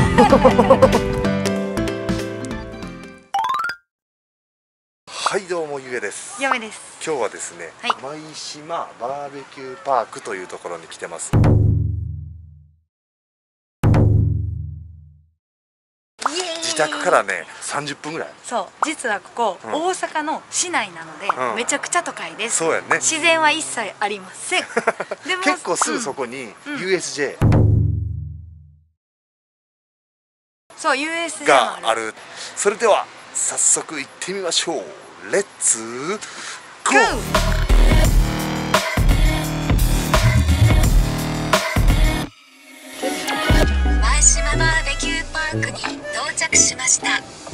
はいどうもゆげです。 やめです。 今日はですね、 はい、 舞島バーベキューパークというところに来てます。自宅からね30分ぐらい。 そう、実はここ、大阪の市内なので、めちゃくちゃ都会です。 そうやね。 自然は一切ありません。でも結構すぐそこに USJ、 そう USJ がある。それでは早速行ってみましょう。レッツゴー。 舞島バーベキューパークに到着しました。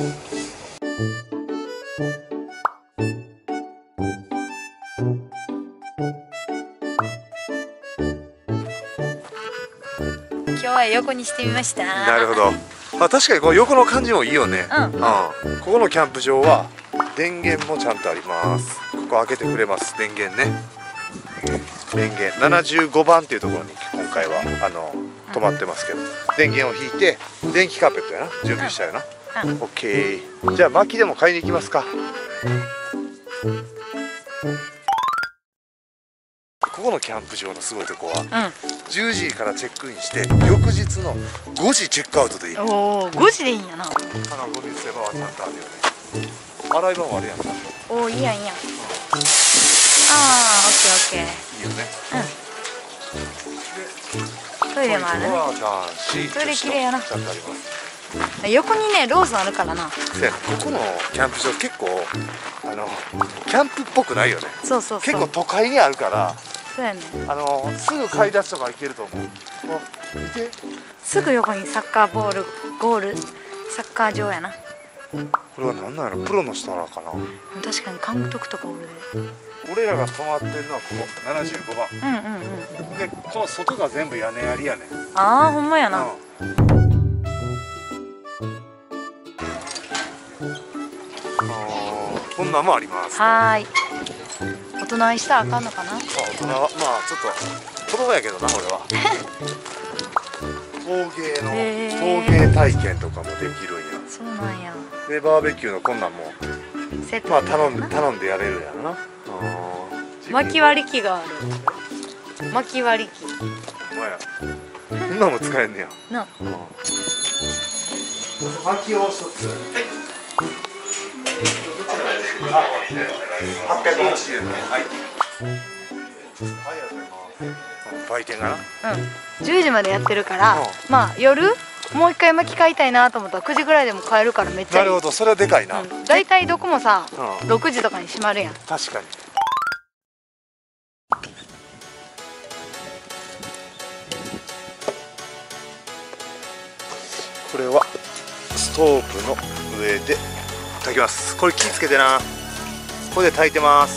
今日は横にしてみました。 なるほど。あ、確かにこの横の感じもいいよね。ここのキャンプ場は電源もちゃんとあります。ここ開けてくれます。電源ね。電源75番っていうところに今回は止まってますけど、電源を引いて電気カーペットやな、準備したよな。オッケー。じゃあ薪でも買いに行きますか。ここのキャンプ場のすごいとこは、10時からチェックインして翌日の5時チェックアウトでいい。 おお、5時でいいんやな。 ゴミ捨て場はちゃんとあるよね。洗い場もあるやん。 おお、いいやんいいやん。ああ、オッケーオッケー。 いいよね。 トイレもあるね。トイレ綺麗やな。 ちゃんとあります。 横にねローソンあるからな。 ここのキャンプ場結構キャンプっぽくないよね。 そうそうそう。 結構都会にあるから。 そうやね。 すぐ買い出しとか行けると思う。見て。 すぐ横にサッカーボールゴールサッカー場やな。 これは何なんやろ。プロの人なのかな。 確かに監督とかおるで。 俺らが泊まってるのはここ75番。でこの外が全部屋根ありやね。 ああ、ほんまやな。 こんなんもあります。 はーい。大人にしたらあかんのかな。 大人はまあちょっと子供やけどな俺は。陶芸体験とかもできるんや。 そうなんや。 でバーベキューのこんなんもセット。 まあ頼んでやれるやろな。 薪割り機がある。薪割り機。 ほんまや。こんなんも使えんねや。 な。 薪を一つ。880円。はい。売店かな。 10時までやってるから、まあ夜もう一回薪買いたいなと思ったら9時ぐらいでも買えるからめっちゃいい。 なるほど、それはでかいな。 だいたいどこもさ、6時とかに閉まるやん。 確かに。これはストーブの上で炊きます。これ気ぃつけてな。これで炊いてます。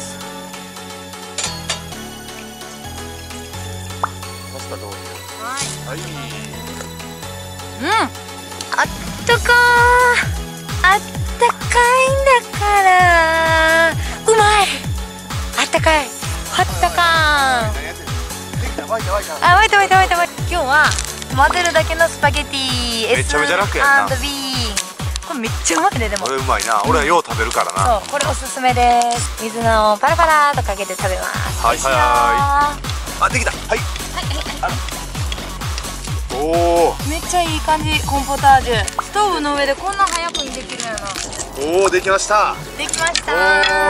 パスタどうぞ。はい。 あったかー。あったかいんだから。うまい。あったかい。あったかー。沸いた。今日は混ぜるだけのスパゲティ。 めちゃめちゃ楽やな。 これめっちゃうまいね。でもこれうまいな。俺はよう食べるからな。 そう、これおすすめです。水菜をパラパラとかけて食べます。 はいはい。あ、できた。はい。おお。めっちゃいい感じ。コーンポタージュ。ストーブの上でこんな早くにできるやな。 おお、できました。 できました。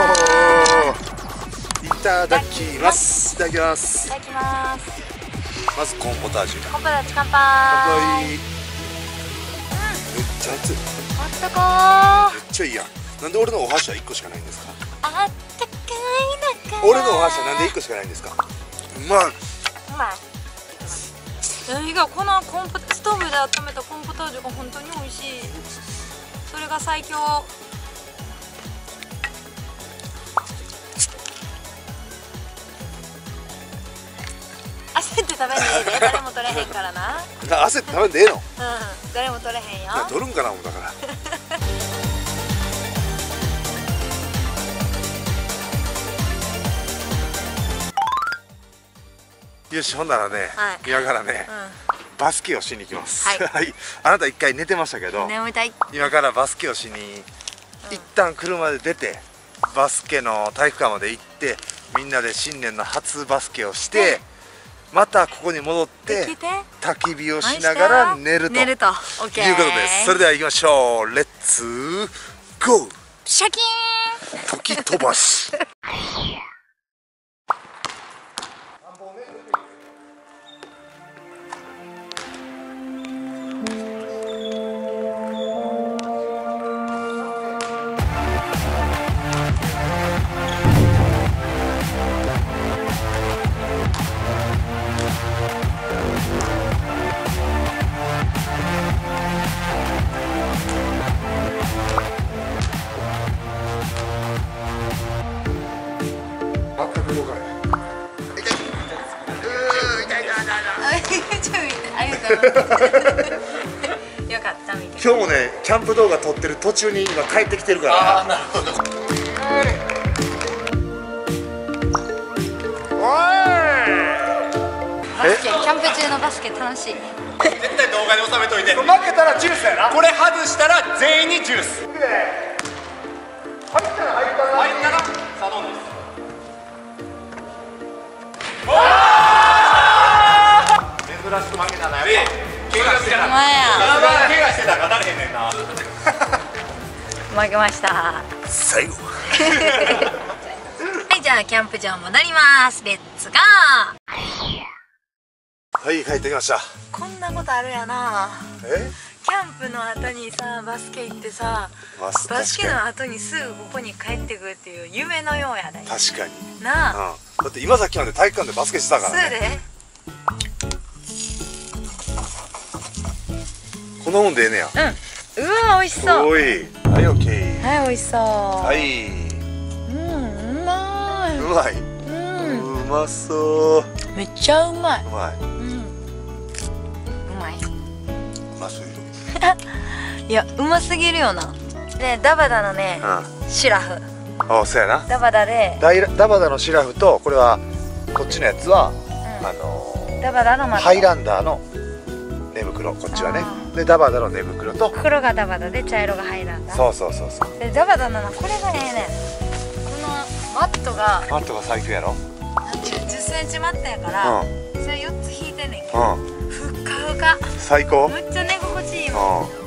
いただきます。いただきます。 いただきます。 まずコーンポタージュ。 コーンポタージュ乾杯。 めっちゃ熱い。 あったかー。 めっちゃいいやん。なんで俺のお箸は1個しかないんですか。 あったかいだから。 俺のお箸はなんで1個しかないんですか。うまい。 このストーブで温めたコーンポタージュが本当に美味しい。それが最強。焦って食べんでええで。誰も取れへんからな。 焦って食べんでええの。 誰も取れへんよ。 取るんかな思ったから。よし、ほんならね、今からね、 バスケをしに行きます。 はいはい、あなた一回寝てましたけど、 眠たい。 今からバスケをしに一旦車で出てバスケの体育館まで行ってみんなで新年の初バスケをしてまたここに戻って来て焚き火をしながら寝るというオッことケー。 です。それでは行きましょう。レッツゴー。 シャキーン。 時飛ばし。 よかったみたい。 今日もねキャンプ動画撮ってる途中に今帰ってきてるから。なるほど。 バスケ、キャンプ中のバスケ楽しい。 絶対動画で収めといて。 負けたらジュースやな。 これ外したら全員にジュース。 入ったら入ったらサドンです。珍しく負けたな。怪我してた。 お前や。 怪我してたから誰へんねんな。 負けました。は最後。 い、じゃあキャンプ場戻ります。レッツゴー。 はい帰ってきました。 こんなことあるやな。 え？ キャンプの後にさ、バスケ行ってさ、バスケの後にすぐここに帰ってくるっていう夢のようやで。 確かに。 なあ。 だって今さっきまで体育館でバスケしてたかそうらね。 で。 こんなもんでええねや。 うん。うわ美味しそう。 おい。はいオッケー。 はい美味しそう。 はい。 うまい。 うまい。うまそう。 めっちゃうまい。 うまい。 うまい。 うますぎる。 いやうますぎるよな。でダバダのね、シラフ。 あ、そうやな。 ダバダで。 ダバダのシラフとこれはこっちのやつはダバダのハイランダーの寝袋、こっちはね。でダバダの寝袋と黒がダバダで茶色がハイランダー。 そうそうそうそう。 でダバダのこれがええねん。このマットが最強やろ。 10センチマットやから、それ4つ引いてんねんけど、ふっかふか。 最高。 めっちゃ寝心地いいもん。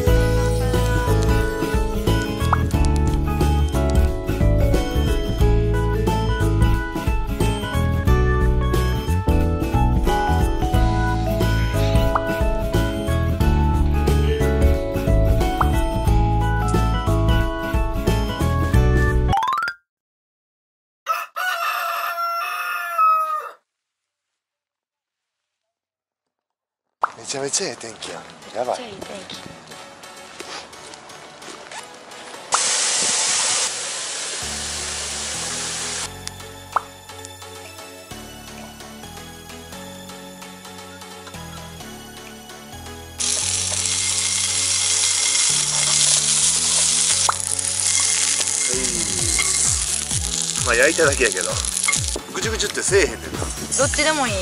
めちゃめちゃええ天気や。やばい。 めっちゃいい天気。 まあ焼いただけやけどぐちゅぐちゅってせえへんねんな。 どっちでもいい。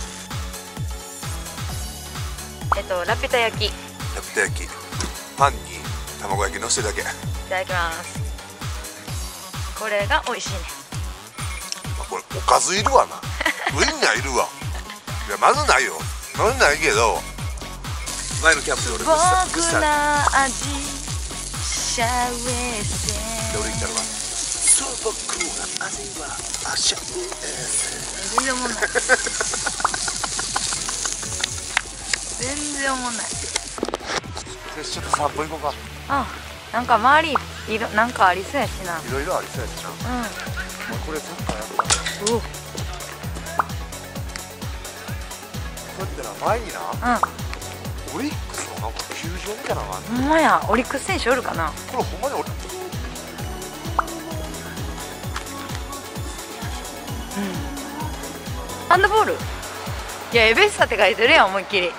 ラピュタ焼き。いラピュタ焼き、パンに卵焼きのせるだけ。 ただきます。これが美味しいね。 これおかずいるわな。ウインナーいるわ。いやまずないよ。まずないけど前のキャンプで俺僕グッサンの味シャウエッセン。 で俺言ったのが素朴な味はシャウエッセン。 全然おもんない。全然おもんない。 ちょっと散歩行こうか。 なんか周りなんかありそうやしな。 いろいろありそうやしな。これちょっとやった。 お。 そうやってな前にな、オリックスのなんか球場みたいなのがある。 ほんまや、オリックス選手おるかな。 これほんまにオリックス。 ハンドボール。いやエベッサって書いてるやん思いっきり。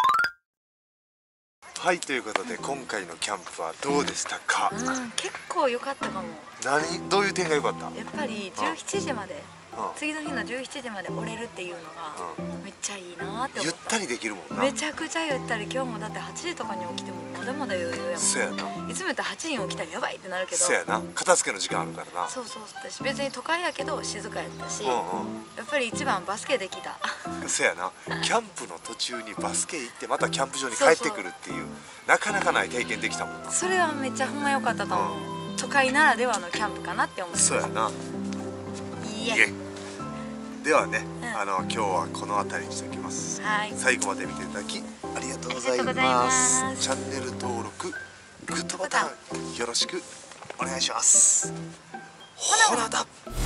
はいということで今回のキャンプはどうでしたか。 結構良かったかも。 どういう点が良かった。 やっぱり17時まで次の日の17時まで折れるっていうのがめっちゃいいなって思っ。 ゆったたりできるもんな。 めちゃくちゃゆったり。今日もだって8時とかに起きてもまだまだ余裕やもん。 そうやな。 いつもやったら8時に起きたらやばいってなるけど。 そうやな。片付けの時間あるからな。 そうそう。私別に都会やけど静かやったし、 うんうん。 やっぱり一番バスケできた。 そうやな。キャンプの途中にバスケ行ってまたキャンプ場に帰ってくるっていうなかなかない経験できたもんな。 それはめっちゃほんま良かったと思う。都会ならではのキャンプかなって思う。 そうやな。 いいえ。 ではね、今日はこの辺りにしておきます。 はい。 最後まで見ていただきありがとうございありがとうございま。 ますす。 チャンネル登録、グッドボタンよろしくお願いします。ほらだ。